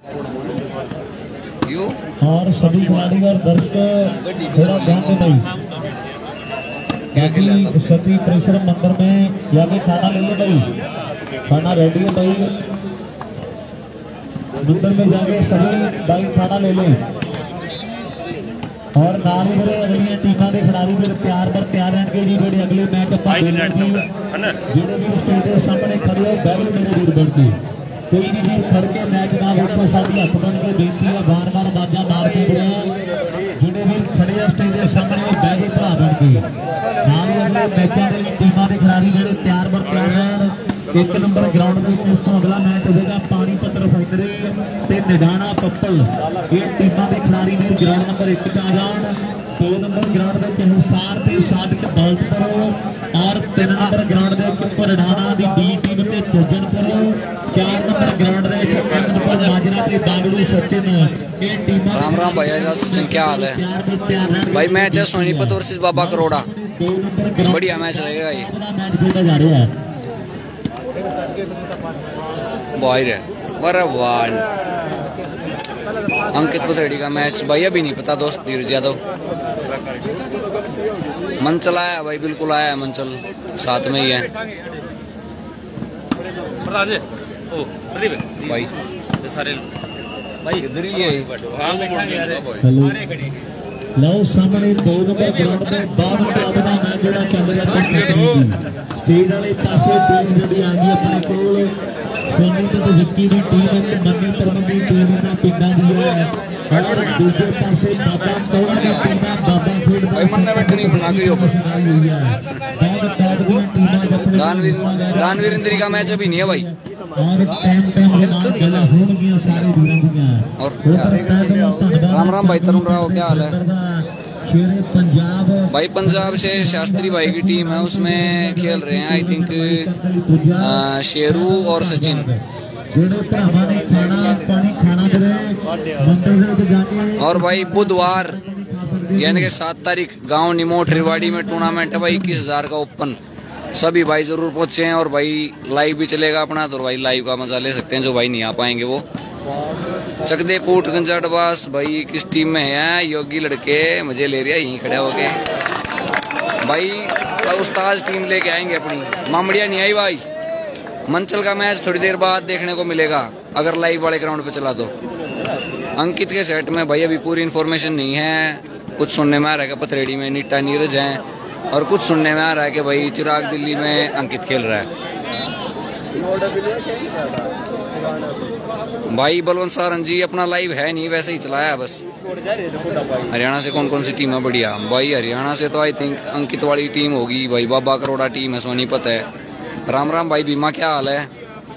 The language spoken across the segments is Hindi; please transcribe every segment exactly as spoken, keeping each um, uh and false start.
और सभी खिलाड़ी और दर्शक थोड़ा ध्यान दें भाई, क्योंकि सती प्रेशर मंदिर में जाके खाना ले लो भाई, खाना रेडी है भाई, मंदिर में जाके सभी भाई खाना ले लें। और नाल मेरे अगली टीमां के खिलाड़ी फिर तैयार पर तैयार रहने जी, जेडे अगले मैच जेडे भी स्टेज के सामने खड़े हो बैल मेरे वीर बनती, कोई भी वीर फड़ के मैच ना वेखो, साडी हथ बन के बेनती है, बार बार बाजा मार के जेडे वीर खड़े आ स्टेज के सामने बैल भरा बन के नाल अगले मैचों के लिए टीमां के खिलाड़ी जेडे तैयार पर तैयार रहन। एक नंबर ग्राउंड में इस तो अगला मैच होगा पानीपत रिफाइनरी ते निगाना पप्पल, ये टीमां के खिलाड़ी मेरे ग्राउंड नंबर एक च आ जान। दो नंबर ग्राउंड में हिसार ते सादिक दौलतपुर, और तीन नंबर ग्राउंड में परडाना दी बी टीम ते जजनपुर, चार नंबर ग्राउंड में माजरा ते दागड़ू सचिन। ये टीमां राम राम भैया सचिन, क्या हाल है भाई? मैच है सोनीपत वर्सेस बाबा करोड़ा, बढ़िया मैच रहेगा ये, मैच खेला जा रहा है बाहर है। अरे वाह, अंकित पथरेड़ी का मैच भाई अभी नहीं पता दोस्त, धीरज यादव। मंचल आया भाई, बिल्कुल आया है मंचल, साथ में ही है भाई, सारे भाई इधर ही है। लो सामने दो नंबर ग्राउंड में बाद मुकाबला मैच जोड़ा चल रहा है, स्टेज वाले पासे टीम जोड़ी आ गई अपने कोल, सोनी ते विक्की की टीम एक मन्नी तरमन की टीम ना पिंडा दी है, और दूसरे पासे बाबा चौड़ा की टीम बाबा फील्ड भाई मन में बैठनी बना के ऊपर दानवीर दानवीर इंद्री का मैच अभी नहीं है भाई, और टाइम टाइम गला होन गया सारे वीरों की। और राम राम भाई तरुण राव, क्या हाल है पंजाब भाई? पंजाब से शास्त्री भाई की टीम है, उसमें खेल रहे हैं आई थिंक शेरू और सचिन। और भाई बुधवार यानी कि सात तारीख गांव निमोट रिवाड़ी में टूर्नामेंट है भाई, इक्कीस हजार का ओपन, सभी भाई जरूर पहुंचे हैं। और भाई लाइव भी चलेगा अपना, तो भाई लाइव का मजा ले सकते हैं, जो भाई नहीं आ पाएंगे वो। चकदे कोट गंजाड़बास भाई किस टीम में है? योगी लड़के मजे ले रहे हैं यहीं खड़े होके भाई, उस्ताद टीम लेके आएंगे अपनी, मामड़िया नहीं आई भाई। मंचल का मैच थोड़ी देर बाद देखने को मिलेगा अगर लाइव वाले ग्राउंड पे चला तो। अंकित के सेट में भाई अभी पूरी इन्फॉर्मेशन नहीं है, कुछ सुनने में आ रहा है कि पथरेड़ी में नीटा नीरज है, और कुछ सुनने में आ रहा है कि भाई चिराग दिल्ली में अंकित खेल रहा है। भाई बलवंत सारंग जी अपना लाइव है नहीं, वैसे ही चलाया है बस। हरियाणा से कौन कौन सी टीम है बढ़िया भाई? हरियाणा से तो आई थिंक अंकित वाली टीम होगी भाई, बाबा करोड़ा टीम है, सोनीपत है। राम राम भाई बीमा, क्या हाल है?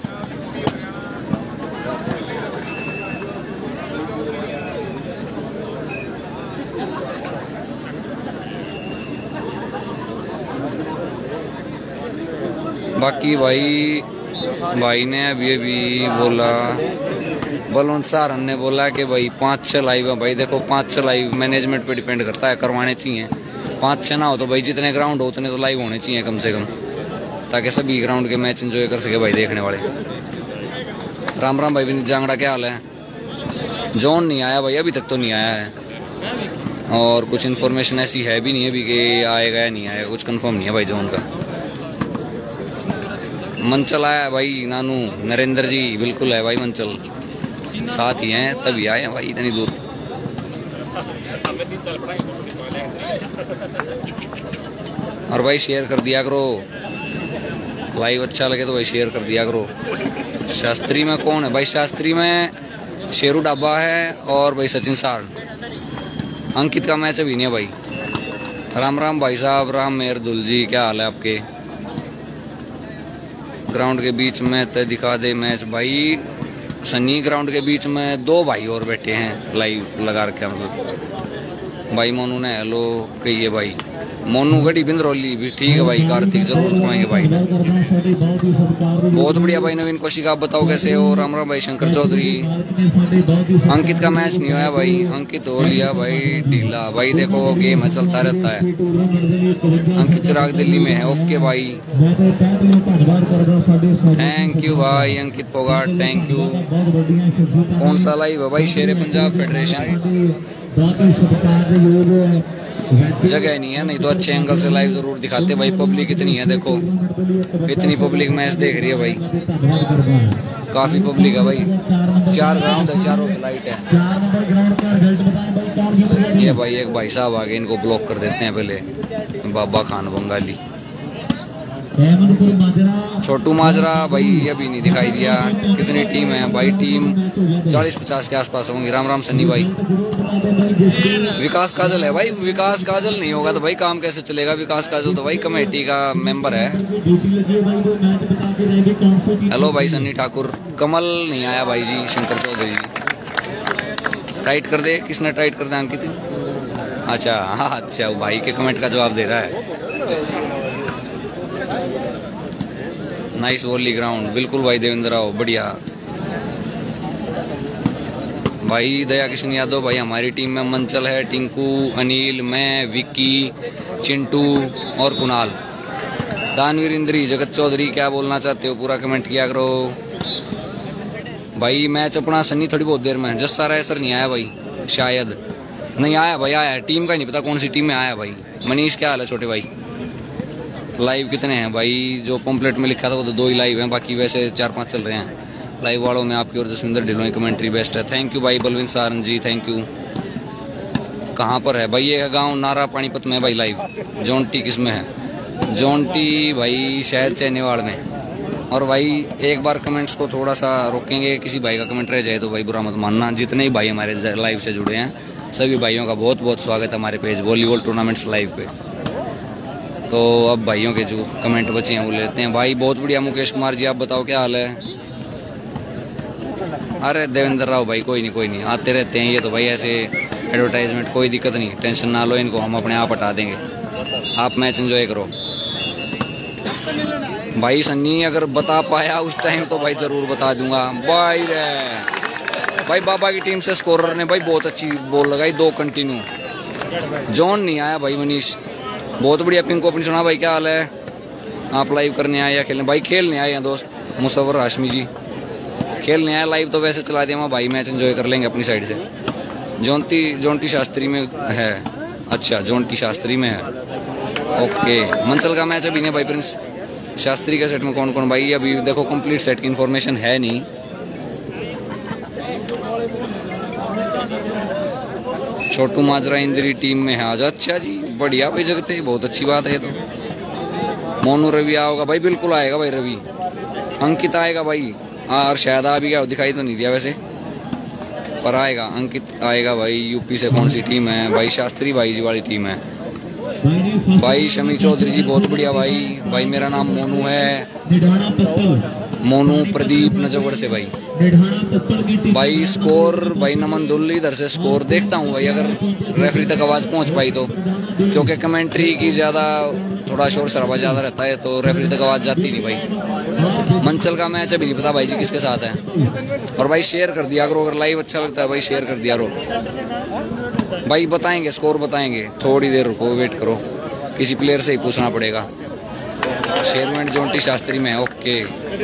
बाकी भाई भाई ने अभी अभी बोला, बलवंत सारन ने बोला कि भाई पाँच छः लाइव है भाई। देखो पाँच छः लाइव मैनेजमेंट पे डिपेंड करता है, करवाने चाहिए। पाँच छः ना हो तो भाई जितने ग्राउंड हो उतने तो लाइव होने चाहिए कम से कम, ताकि सभी ग्राउंड के मैच एंजॉय कर सके भाई देखने वाले। राम राम भाई विनीत जांगड़ा, क्या हाल है? जॉन नहीं आया भाई, अभी तक तो नहीं आया है, और कुछ इन्फॉर्मेशन ऐसी है भी नहीं है अभी कि आएगा या नहीं आएगा, कुछ कंफर्म नहीं है भाई जॉन का। मंचल आया भाई, नानू नरेंद्र जी बिल्कुल है भाई, मंचल साथ ही हैं तभी आए हैं भाई इतनी दूर। और भाई शेयर कर दिया करो, लाइव अच्छा लगे तो भाई शेयर कर दिया करो। शास्त्री में कौन है भाई? शास्त्री में शेरू डाबा है और भाई सचिन सार। अंकित का मैच अभी नहीं है भाई। राम राम भाई साहब, राम मेहर दुल जी, क्या हाल है आपके? ग्राउंड के बीच में तो दिखा दे मैच भाई। सन्नी ग्राउंड के बीच में दो भाई और बैठे हैं, लाइव लगा रखे मतलब। भाई मोनू ने हेलो कहिए भाई। मोनू गढ़ी बिंद्रोली भी ठीक है भाई। कार्तिक जरूर कमाएंगे भाई। बहुत बढ़िया भाई। नवीन कौशिक आप बताओ कैसे हो? राम राम भाई। शंकर चौधरी। अंकित का मैच नहीं हुआ भाई। अंकित हो लिया भाई ढीला भाई। देखो गेम है चलता रहता है। अंकित चिराग दिल्ली में है। ओके भाई थैंक यू भाई अंकित पोगाट थैंक यू। कौन सा लाइव है भाई? शेर पंजाब फेडरेशन। जगह नहीं है, नहीं तो अच्छे एंगल से लाइव जरूर दिखाते भाई। पब्लिक इतनी है देखो, इतनी पब्लिक मैच देख रही है भाई। काफी पब्लिक है भाई। चार ग्राउंड है, चारों पे लाइट है। ये भाई एक भाई साहब आगे, इनको ब्लॉक कर देते हैं पहले। बाबा खान बंगाली। छोटू माजरा भाई अभी नहीं दिखाई दिया। कितनी टीम है भाई? टीम चालीस पचास के आसपास होंगी। राम राम सन्नी भाई। विकास काजल है भाई। विकास काजल नहीं होगा तो भाई काम कैसे चलेगा? विकास काजल तो भाई कमेटी का मेंबर है। हेलो भाई सन्नी ठाकुर। कमल नहीं आया भाई जी। शंकर चौधरी जी टाइट कर दे। किसने टाइट कर दे? अंकित। अच्छा हाँ अच्छा भाई के कमेंट का जवाब दे रहा है। Nice volley ground. बिल्कुल भाई देवेंद्र राव बढ़िया भाई। दया किशन यादव भाई हमारी टीम में मंचल है, टिंकू, अनिल, मैं, विक्की, चिंटू और कुणाल। दानवीर इंद्री, जगत चौधरी क्या बोलना चाहते हो? पूरा कमेंट किया करो भाई। मैच अपना सन्नी थोड़ी बहुत देर में। जस्सा राय सर नहीं आया भाई, शायद नहीं आया भाई। आया टीम का नहीं पता कौन सी टीम में आया भाई। मनीष क्या हाल है छोटे भाई? लाइव कितने हैं भाई? जो पम्पलेट में लिखा था वो तो दो ही लाइव हैं, बाकी वैसे चार पांच चल रहे हैं। लाइव वालों में आपकी और जसविंदर ढिलोई कमेंट्री बेस्ट है। थैंक यू भाई। Balvind Saran ji thank you. कहाँ पर है भाई? ये गांव नारा पानीपत में भाई लाइव। जोंटी किस में है? जोंटी भाई शायद चैनीवाड़ में। और भाई एक बार कमेंट्स को थोड़ा सा रोकेंगे, किसी भाई का कमेंट रह जाए तो भाई बुरा मत मानना। जितने ही भाई हमारे लाइव से जुड़े हैं सभी भाइयों का बहुत बहुत स्वागत है हमारे पेज वॉलीबॉल टूर्नामेंट्स लाइव पे। तो अब भाइयों के जो कमेंट बचे हैं वो लेते हैं भाई। बहुत बढ़िया मुकेश कुमार जी आप बताओ क्या हाल है? अरे देवेंद्र राव भाई कोई नहीं कोई नहीं, आते रहते हैं ये तो भाई ऐसे एडवर्टाइजमेंट। कोई दिक्कत नहीं, टेंशन ना लो, इनको हम अपने आप हटा देंगे। आप मैच एंजॉय करो भाई। सन्नी अगर बता पाया उस टाइम तो भाई जरूर बता दूंगा भाई। रे भाई बाबा की टीम से स्कोरर ने भाई बहुत अच्छी बॉल लगाई, दो कंटिन्यू। जॉन नहीं आया भाई। मनीष बहुत बढ़िया। पिंको अपनी सुना भाई क्या हाल है? आप लाइव करने आए या खेलने? भाई खेलने आए हैं दोस्त। मुसव्वर हाशमी जी खेलने आए। लाइव तो वैसे चला दिया भाई, मैच एंजॉय कर लेंगे अपनी साइड से। जोंटी जोंटी शास्त्री में है। अच्छा जोंटी शास्त्री में है। ओके मंचल का मैच अभी नहीं भाई। प्रिंस शास्त्री के सेट में कौन कौन भाई? अभी देखो कंप्लीट सेट की इन्फॉर्मेशन है नहीं। छोटू माजरा इंद्री टीम में है आज। अच्छा जी बढ़िया भाई जगते, बहुत अच्छी बात है। तो मोनू रवि आओगा भाई? बिल्कुल आएगा भाई रवि। अंकित आएगा भाई। हाँ और शायद आ भी गया, दिखाई तो नहीं दिया वैसे पर आएगा। अंकित आएगा भाई। यूपी से कौन सी टीम है भाई? शास्त्री भाई जी वाली टीम है भाई। शमी चौधरी जी बहुत बढ़िया भाई। भाई मेरा नाम मोनू है, मोनू प्रदीप नजफगढ़ से भाई। भाई स्कोर भाई नमन दुल्ली इधर से स्कोर देखता हूँ भाई, अगर रेफरी तक आवाज पहुंच पाई तो, क्योंकि कमेंट्री की ज्यादा थोड़ा शोर शराबा ज्यादा रहता है तो रेफरी तक आवाज जाती नहीं भाई। मंचल का मैच अभी नहीं पता भाई जी किसके साथ है। और भाई शेयर कर दिया करो, अगर लाइव अच्छा लगता है भाई शेयर कर दिया करो भाई। बताएंगे स्कोर बताएंगे, थोड़ी देर रुको वेट करो, किसी प्लेयर से ही पूछना पड़ेगा। शेरमेंट जोंटी शास्त्री में। ओके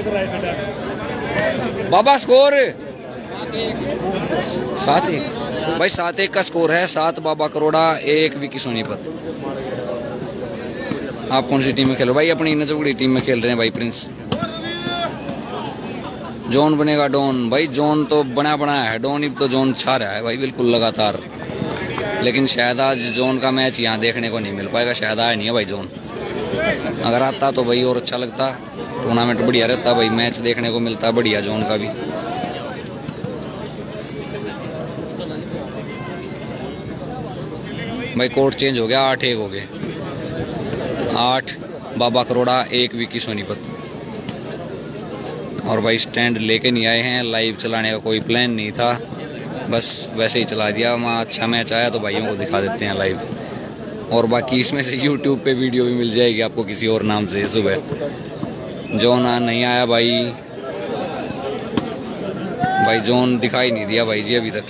बाबा स्कोर सात एक भाई, सात एक का स्कोर है। सात बाबा करोड़ा, एक विकी सोनीपत। आप कौन सी टीम में खेल रहे हो भाई? अपनी नजफगढ़ी टीम में खेल रहे हैं भाई। प्रिंस जोन बनेगा डॉन भाई। जोन तो बना बनाया है डॉन, तो जोन छा रहा है भाई बिल्कुल लगातार। लेकिन शायद आज जोन का मैच यहाँ देखने को नहीं मिल पाएगा, शायद आया नहीं है भाई जोन। अगर आता तो भाई और अच्छा लगता, टूर्नामेंट बढ़िया रहता भाई, मैच देखने को मिलता बढ़िया जोन का भी। भाई कोर्ट चेंज हो गया, आठ एक हो गए। आठ बाबा करोड़ा, एक विकी सोनीपत। और भाई स्टैंड लेके नहीं आए हैं, लाइव चलाने का कोई प्लान नहीं था, बस वैसे ही चला दिया। वहाँ अच्छा मैच आया तो भाइयों को दिखा देते हैं लाइव। और बाकी इसमें से यूट्यूब पे वीडियो भी मिल जाएगी आपको किसी और नाम से। सुबह जॉन नहीं आया भाई, भाई जॉन दिखाई नहीं दिया भाई जी अभी तक।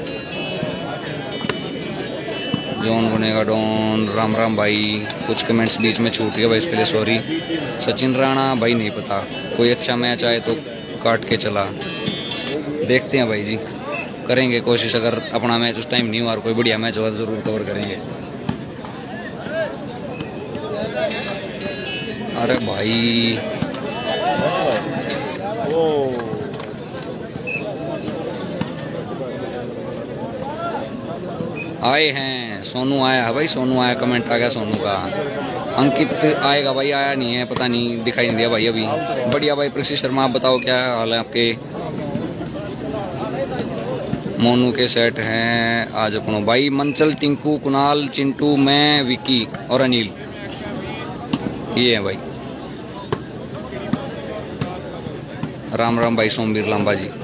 जॉन बनेगा डॉन। राम राम भाई, कुछ कमेंट्स बीच में छूट गया भाई, उसके लिए सॉरी। सचिन राणा भाई नहीं पता, कोई अच्छा मैच आए तो काट के चला, देखते हैं भाई जी, करेंगे कोशिश। अगर अपना मैच उस टाइम नहीं हुआ और कोई बढ़िया मैच होगा तो जरूर कवर करेंगे। अरे भाई आए हैं, सोनू आया है भाई, सोनू आया, कमेंट आ गया सोनू का। अंकित आएगा भाई, आया नहीं है, पता नहीं, दिखाई नहीं दिया भाई अभी। बढ़िया भाई प्रशिश शर्मा, आप बताओ क्या हाल है आपके। मोनू के सेट हैं आज अपनो भाई। मंचल, टिंकू, कुणाल, चिंटू, मैं, विकी और अनिल, ये है भाई। राम राम भाई सोमवीर लांबा जी।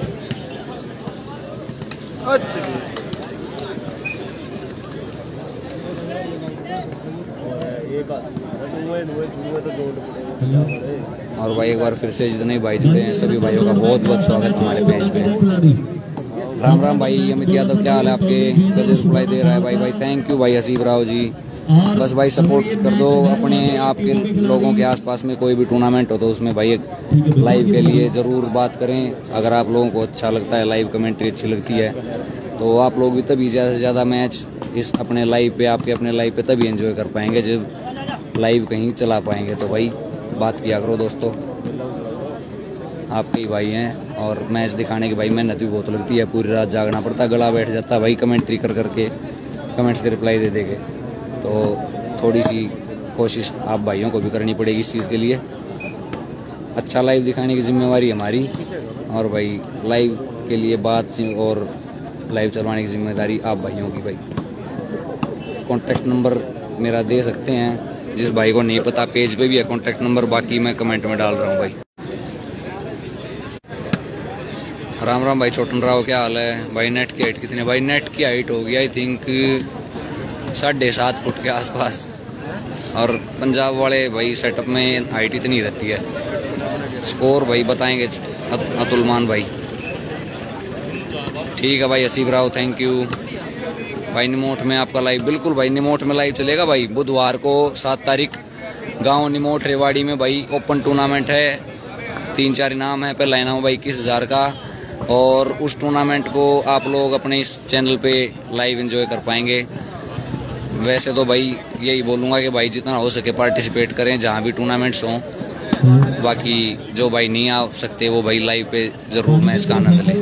और भाई एक बार फिर से जितने भाई जुड़े हैं सभी भाइयों का बहुत बहुत स्वागत हमारे पेज पे। राम राम भाई। अमित यादव क्या हाल है आपके, कैसे रिप्लाई दे रहा है भाई। भाई थैंक यू भाई हसीब राव जी। बस भाई सपोर्ट कर दो अपने आपके लोगों के आसपास में कोई भी टूर्नामेंट हो तो उसमें भाई एक लाइव के लिए ज़रूर बात करें। अगर आप लोगों को अच्छा लगता है, लाइव कमेंट्री अच्छी लगती है तो आप लोग भी तभी ज़्यादा से ज़्यादा मैच इस अपने लाइव पे, आपके अपने लाइव पे तभी एंजॉय कर पाएंगे जब लाइव कहीं चला पाएंगे। तो भाई बात किया करो दोस्तों, आपके ही भाई हैं और मैच दिखाने की भाई मेहनत भी बहुत लगती है, पूरी रात जागना पड़ता है, गला बैठ जाता है भाई कमेंट्री कर करके, कमेंट्स के रिप्लाई दे देंगे। तो थोड़ी सी कोशिश आप भाइयों को भी करनी पड़ेगी इस चीज़ के लिए। अच्छा लाइव दिखाने की जिम्मेवारी हमारी, और भाई लाइव के लिए बात और लाइव चलवाने की जिम्मेदारी आप भाइयों की। भाई कॉन्टैक्ट नंबर मेरा दे सकते हैं, जिस भाई को नहीं पता पेज पे भी है कॉन्टैक्ट नंबर, बाकी मैं कमेंट में डाल रहा हूँ भाई। राम राम भाई छोटन राव क्या हाल है भाई। नेट की हाइट कितनी भाई, नेट की हाइट होगी आई थिंक साढ़े सात फुट के आसपास, और पंजाब वाले भाई सेटअप में हाइट इतनी रहती है। स्कोर भाई बताएंगे अतुलमान भाई। ठीक है भाई हसीब राव, थैंक यू भाई। निमोट में आपका लाइव, बिल्कुल भाई निमोट में लाइव चलेगा भाई। बुधवार को सात तारीख गांव निमोट रेवाड़ी में भाई ओपन टूर्नामेंट है, तीन चार इनाम है। पहला इनाम भाई इक्कीस हजार का, और उस टूर्नामेंट को आप लोग अपने इस चैनल पे लाइव एंजॉय कर पाएंगे। वैसे तो भाई यही बोलूँगा कि भाई जितना हो सके पार्टिसिपेट करें जहाँ भी टूर्नामेंट्स हों। बाकी जो भाई नहीं आ सकते वो भाई लाइव पे जरूर मैच का आनंद लें।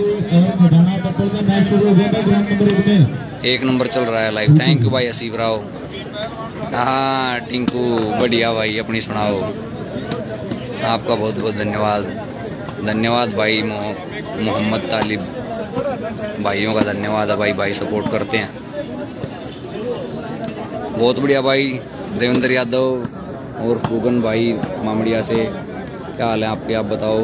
एक नंबर चल रहा है लाइव। थैंक यू भाई हसीब राव। हाँ टिंकू बढ़िया भाई, अपनी सुनाओ। आपका बहुत बहुत धन्यवाद। धन्यवाद भाई मोहम्मद तालिब, भाइयों का धन्यवाद है भाई, भाई सपोर्ट करते हैं। बहुत बढ़िया भाई। देवेंद्र यादव और फूगन भाई मामड़िया से, क्या हाल है आपके, आप बताओ।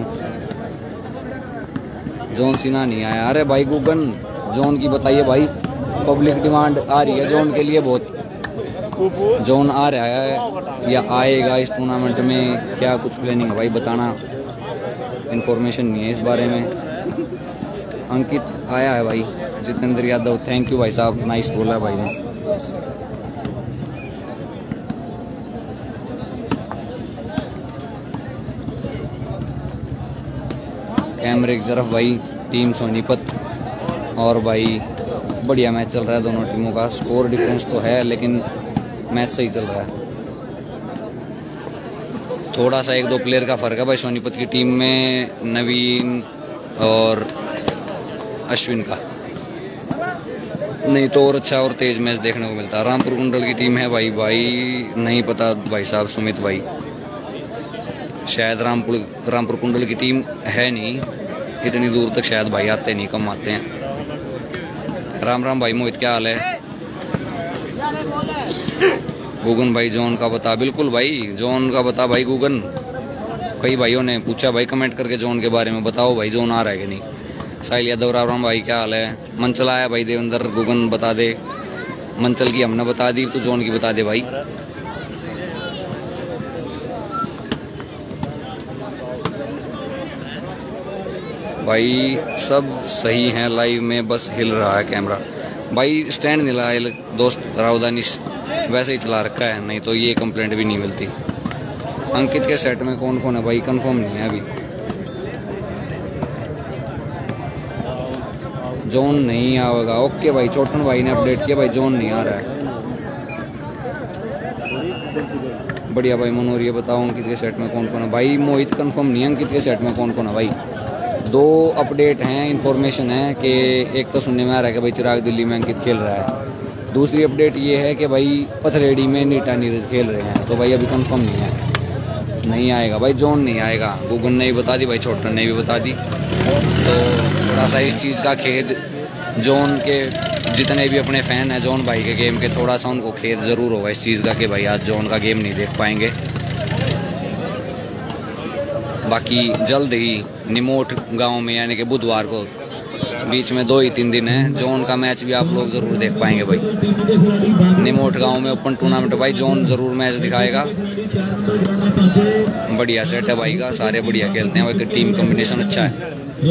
जॉन सीना नहीं आया, अरे भाई गूगन जॉन की बताइए भाई, पब्लिक डिमांड आ रही है जॉन के लिए बहुत। जॉन आ रहा है या आएगा इस टूर्नामेंट में, क्या कुछ प्लानिंग है भाई बताना, इन्फॉर्मेशन नहीं है इस बारे में। अंकित आया है भाई। जितेंद्र यादव थैंक यू भाई साहब, नाइस बोला भाई ने। कैमरे की तरफ भाई टीम सोनीपत, और भाई बढ़िया मैच चल रहा है दोनों टीमों का। स्कोर डिफरेंस तो है लेकिन मैच सही चल रहा है। थोड़ा सा एक दो प्लेयर का फर्क है भाई सोनीपत की टीम में, नवीन और अश्विन का, नहीं तो और अच्छा और तेज मैच देखने को मिलता है। रामपुर कुंडल की टीम है भाई, भाई नहीं पता भाई साहब, सुमित भाई शायद रामपुर रामपुर कुंडल की टीम है नहीं, इतनी दूर तक शायद भाई आते नहीं, कम आते हैं। राम राम भाई मोहित क्या हाल है। गूगन भाई जॉन का बता, बिल्कुल भाई जॉन का बता भाई गूगन। कई भाइयों ने पूछा भाई कमेंट करके जॉन के बारे में, बताओ भाई जॉन आ रहा है कि नहीं। साहिल यादव राम राम भाई क्या हाल है। मंचल आया भाई देवेंद्र, गूगन बता दे। मंचल की हमने बता दी, तो जोन की बता दे भाई। भाई सब सही है लाइव में, बस हिल रहा है कैमरा। भाई स्टैंड नहीं लगा दोस्त राउदानिश, वैसे ही चला रखा है, नहीं तो ये कंप्लेंट भी नहीं मिलती। अंकित के सेट में कौन कौन है भाई, कंफर्म नहीं है अभी। जोन नहीं आएगा, ओके भाई। चोटन भाई ने अपडेट किया भाई, जोन नहीं आ रहा है। बढ़िया भाई मनोहर, ये बताओ अंकित के सेट में कौन कौन है भाई। मोहित कंफर्म नहीं है अंकित के सेट में कौन कौन है भाई। दो अपडेट हैं, इन्फॉर्मेशन है कि एक तो सुनने में आ रहा है कि भाई चिराग दिल्ली में अंकित खेल रहा है। दूसरी अपडेट ये है कि भाई पथरेडी में नीटा नीरज खेल रहे हैं, तो भाई अभी कंफर्म नहीं है, नहीं आएगा भाई, जोन नहीं आएगा। गूगल ने भी बता दी भाई, छोटन ने भी बता दी। तो थोड़ा सा इस चीज़ का खेद जोन के जितने भी अपने फ़ैन हैं जोन भाई के गेम के, थोड़ा सा उनको खेद ज़रूर होगा इस चीज़ का कि भाई आज जोन का गेम नहीं देख पाएंगे। बाकी जल्द ही निमोट गांव में यानी कि बुधवार को, बीच में दो ही तीन दिन है, जोन का मैच भी आप लोग ज़रूर देख पाएंगे भाई। निमोट गांव में ओपन टूर्नामेंट भाई, जोन ज़रूर मैच दिखाएगा। बढ़िया सेट है भाई का, सारे बढ़िया खेलते हैं भाई, टीम कॉम्बिनेशन अच्छा है।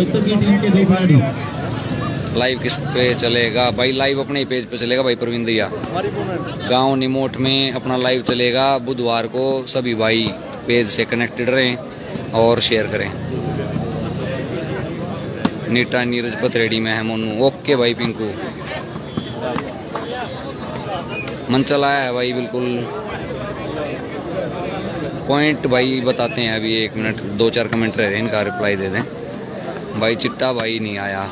लाइव किस पे चलेगा भाई? लाइव अपने ही पेज पे चलेगा भाई प्रवीण दैया। गांव निमोट में अपना लाइव चलेगा बुधवार को। सभी भाई पेज से कनेक्टेड रहें और शेयर करें। नीटा नीरज पथरेडी में है मोनू, ओके भाई। पिंकू मंचल आया है भाई, बिल्कुल पॉइंट भाई बताते हैं अभी, एक मिनट, दो चार कमेंट रह रहे हैं, इनका रिप्लाई दे दें भाई। चिट्टा भाई नहीं आया,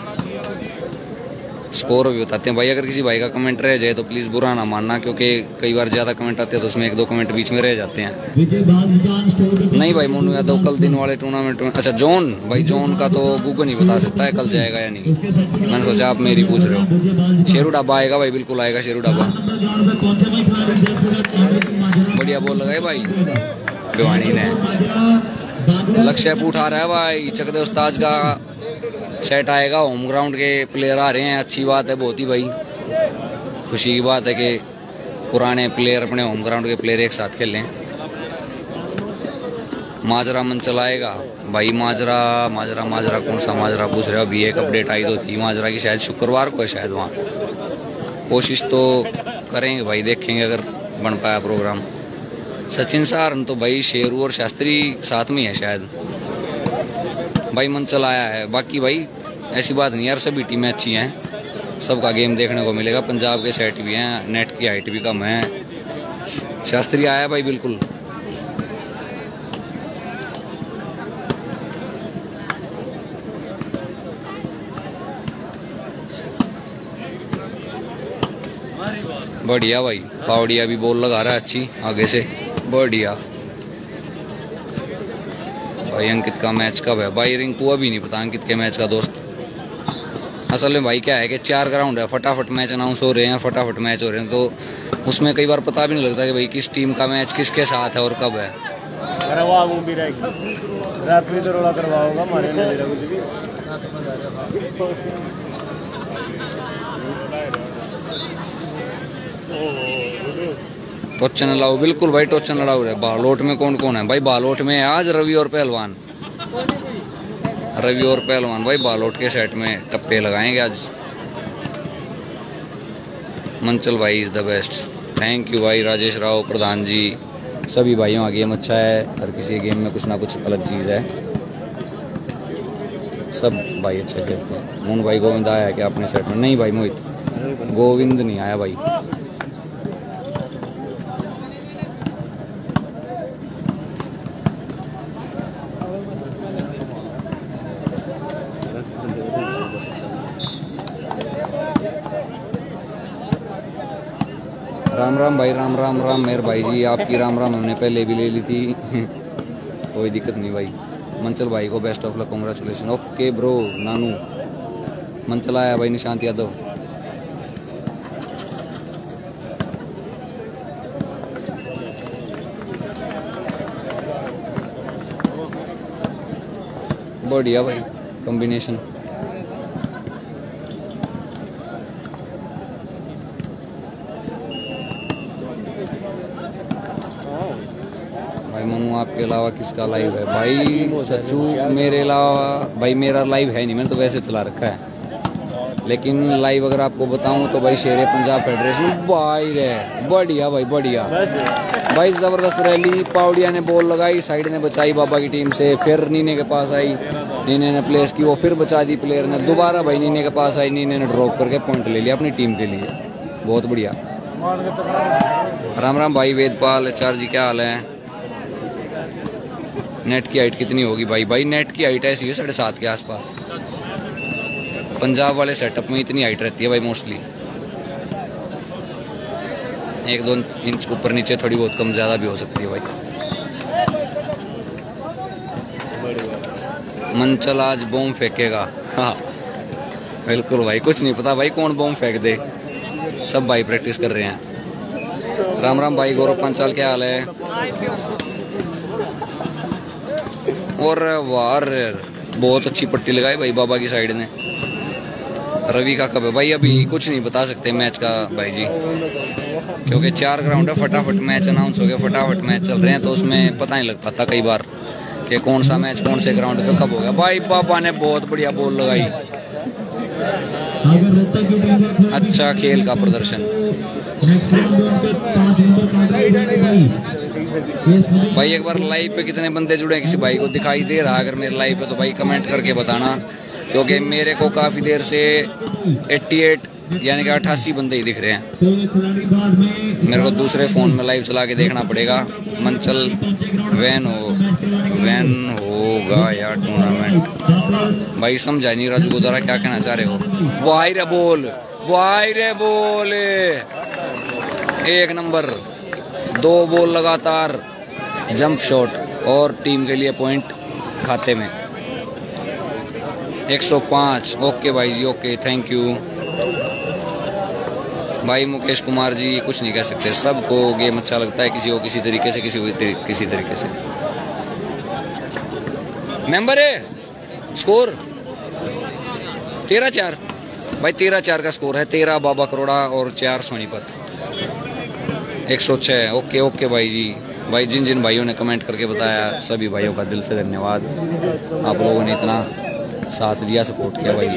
स्कोर भी बताते हैं भाई। अगर किसी भाई का कमेंट रह जाए तो प्लीज़ बुरा ना मानना, क्योंकि कई बार ज़्यादा कमेंट आते हैं तो उसमें एक दो कमेंट बीच में रह जाते हैं। नहीं भाई मोनू यादव कल दिन वाले टूर्नामेंट में, अच्छा जोन भाई, जोन का तो गूगल नहीं बता सकता है कल जाएगा या नहीं। मैंने सोचा आप मेरी पूछ रहे हो। शेरू डाबा आएगा भाई, बिल्कुल आएगा शेरू डाबा। बढ़िया बोल लगाए भाई भिवानी ने। लक्ष्य उठा रहा है भाई, चकदे उस्ताद का सेट आएगा। होम ग्राउंड के प्लेयर आ रहे हैं, अच्छी बात है बहुत ही भाई, खुशी की बात है कि पुराने प्लेयर अपने होम ग्राउंड के प्लेयर एक साथ खेलें। माजरा मन चलाएगा भाई। माजरा माजरा माजरा कौन सा माजरा पूछ रहे हो? अभी एक अपडेट आई तो थी माजरा की, शायद शुक्रवार को है शायद। वहाँ कोशिश तो करेंगे भाई, देखेंगे अगर बन पाया प्रोग्राम। सचिन सहारन तो भाई शेरू और शास्त्री साथ में है शायद भाई। मंचल आया है। बाकी भाई ऐसी बात नहीं यार, सभी टीमें अच्छी हैं, सबका गेम देखने को मिलेगा। पंजाब के सेट भी हैं, नेट की हाइट भी कम है। शास्त्री आया भाई बिल्कुल। बढ़िया भाई, पावड़िया भी बॉल लगा रहा है अच्छी आगे से, बढ़िया भाई। अंकित का मैच कब है भाई? रिंकू अभी नहीं पता अंकित के मैच का दोस्त। असल में भाई क्या है कि चार ग्राउंड है, फटाफट मैच अनाउंस हो रहे हैं, फटाफट मैच हो रहे हैं, तो उसमें कई बार पता भी नहीं लगता कि भाई किस टीम का मैच किसके साथ है और कब है। टोचन लाओ बिल्कुल भाई, टोचन लड़ाओ है। बालोट में कौन कौन है भाई? बालोट में आज रवि और पहलवान, रवि और पहलवान भाई बालोट के सेट में टप्पे लगाएंगे आज। मंचल भाई is the best, thank you भाई। राजेश राव प्रधान जी, सभी भाइयों का गेम अच्छा है, हर किसी गेम में कुछ ना कुछ अलग चीज़ है, सब भाई अच्छे खेलते हैं। मोहन भाई गोविंद आया है क्या अपने सेट में? नहीं भाई मोहित गोविंद नहीं आया भाई। राम राम भाई, राम राम राम मेहर भाई जी, आपकी राम राम हमने पहले भी ले ली थी कोई दिक्कत नहीं भाई। मंचल भाई को best of luck, congratulation. Okay bro Nanu. Manchal आया भाई निशांत यादव। बढ़िया भाई कॉम्बिनेशन। मनु आपके अलावा किसका लाइव है भाई? सच्चू मेरे अलावा भाई मेरा लाइव है नहीं, मैंने तो वैसे चला रखा है। लेकिन लाइव अगर आपको बताऊं तो भाई शेरे पंजाब फेडरेशन भाई रे बढ़िया भाई बढ़िया भाई जबरदस्त रैली। पावड़िया ने बॉल लगाई, साइड ने बचाई बाबा की टीम से, फिर नीने के पास आई, नीने ने प्लेस की, वो फिर बचा दी प्लेयर ने, दोबारा भाई नीने के पास आई, नीने ने ड्रॉप करके पॉइंट ले लिया अपनी टीम के लिए। बहुत बढ़िया। राम राम भाई वेदपाल चार जी, क्या हाल है? नेट की हाइट कितनी होगी भाई? भाई नेट की हाइट ऐसी है साढ़े सात के आसपास। पंजाब वाले सेटअप में इतनी हाइट रहती है भाई मोस्टली, एक दो इंच ऊपर नीचे थोड़ी बहुत कम ज्यादा भी हो सकती है भाई। मंचल आज बॉम्ब फेंकेगा। हाँ बिल्कुल भाई, कुछ नहीं पता भाई कौन बॉम्ब फेंक दे, सब भाई प्रैक्टिस कर रहे हैं। राम राम भाई गौरव पंचाल, क्या हाल है? और वार बहुत अच्छी पट्टी लगाई भाई बाबा की साइड ने। रवि का कब है भाई? अभी कुछ नहीं बता सकते मैच का भाई जी, क्योंकि चार ग्राउंड है, फटाफट मैच अनाउंस हो गया, फटाफट मैच चल रहे हैं, तो उसमें पता नहीं लग पाता कई बार कि कौन सा मैच कौन से ग्राउंड पे कब हो गया। भाई बाबा ने बहुत बढ़िया बॉल लगाई, अच्छा खेल का प्रदर्शन भाई। एक बार लाइव पे कितने बंदे जुड़े हैं, किसी भाई को दिखाई दे रहा है अगर मेरे लाइव पे तो भाई कमेंट करके बताना, क्योंकि मेरे को काफी देर से अट्ठासी यानी कि अट्ठासी बंदे ही दिख रहे हैं। मेरे को दूसरे फोन में लाइव चला के देखना पड़ेगा। मंचल वैन हो वैन होगा यार टूर्नामेंट भाई, समझा नहीं राजू गोदारा क्या कहना चाह रहे हो। वाई रे बोल, वाई रे बोल, एक नंबर, दो बॉल लगातार जंप शॉट और टीम के लिए पॉइंट खाते में। एक सौ पाँच ओके भाई जी, ओके थैंक यू भाई। मुकेश कुमार जी कुछ नहीं कह सकते, सबको गेम अच्छा लगता है, किसी को किसी तरीके से, किसी को किसी तरीके से। मेंबर है स्कोर तेरह चार भाई, तेरह चार का स्कोर है, तेरह बाबा करोड़ा और चार सोनीपत। एक सौ छः ओके ओके भाई जी। भाई जिन जिन भाइयों ने कमेंट करके बताया सभी भाइयों का दिल से धन्यवाद, आप लोगों ने इतना साथ दिया, सपोर्ट किया भाई।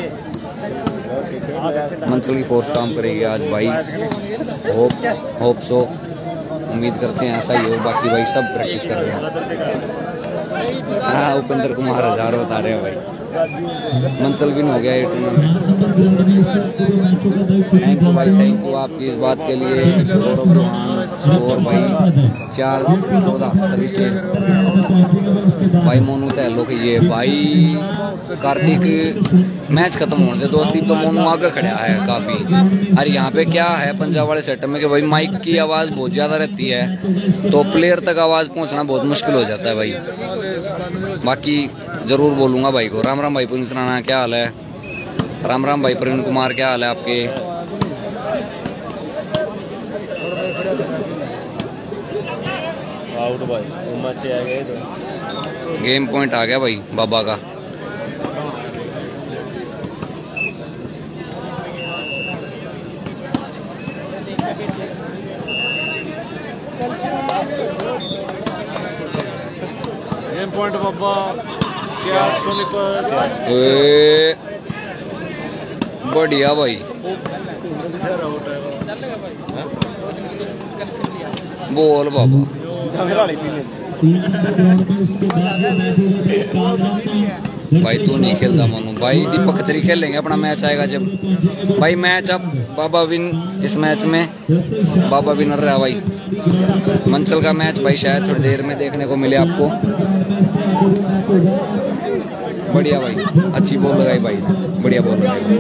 मंचल की फोर्स काम करेगी आज भाई, होप होप सो, उम्मीद करते हैं ऐसा ही हो। बाकी भाई सब प्रैक्टिस कर रहे हैं। हाँ उपेंद्र कुमार हजार बता रहे हैं भाई, मंचल विन हो गया ये टूर्नामेंट। थैंक यू भाई, थैंक यू आपकी इस बात के लिए। गौरव और भाई चार चौदह सर्विस चेंज भाई, मोनू तहलो के ये भाई कार्तिक मैच खत्म होने दे दोस्ती, तो मोनू आगे खड़ा है काफी। अरे यहाँ पे क्या है पंजाब वाले सेटअप में कि भाई माइक की आवाज बहुत ज्यादा रहती है, तो प्लेयर तक आवाज पहुंचना बहुत मुश्किल हो जाता है भाई। बाकी जरूर बोलूंगा भाई को। राम राम भाई पुनीत राणा, क्या हाल है? राम राम भाई प्रवीण कुमार, क्या हाल है आपके? आउट भाई, आ गए तो गेम पॉइंट आ गया भाई बाबा का। गेम पॉइंट बाबा क्या सोनीपत, बढ़िया भाई, बोल बाबा। भाई तू नहीं खेलता मनु भाई, दीपक खत्री खेलेंगे अपना मैच आएगा जब भाई। मैच अब बाबा विन, इस मैच में बाबा विनर रहा भाई। मंचल का मैच भाई शायद थोड़ी देर में देखने को मिले आपको। बढ़िया भाई, अच्छी बॉल लगाई भाई, बढ़िया बॉल लगाई।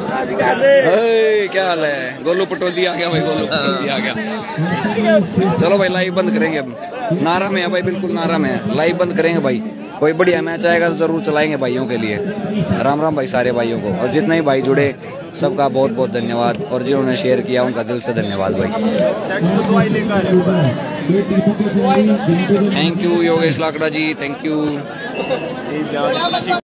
क्या हाल है? गोलू पटोदी आ गया भाई, गोलू पटोदी आ गया। चलो भाई लाइव बंद करेंगे अब, नारा में है भाई, बिल्कुल नारा में है, लाइव बंद करेंगे भाई। कोई बढ़िया मैच आएगा तो जरूर चलाएंगे भाइयों के लिए। राम राम भाई सारे भाइयों को, और जितने ही भाई जुड़े सबका बहुत बहुत धन्यवाद, और जिन्होंने शेयर किया उनका दिल से धन्यवाद भाई। Thank you Yogesh Lakra ji, thank you.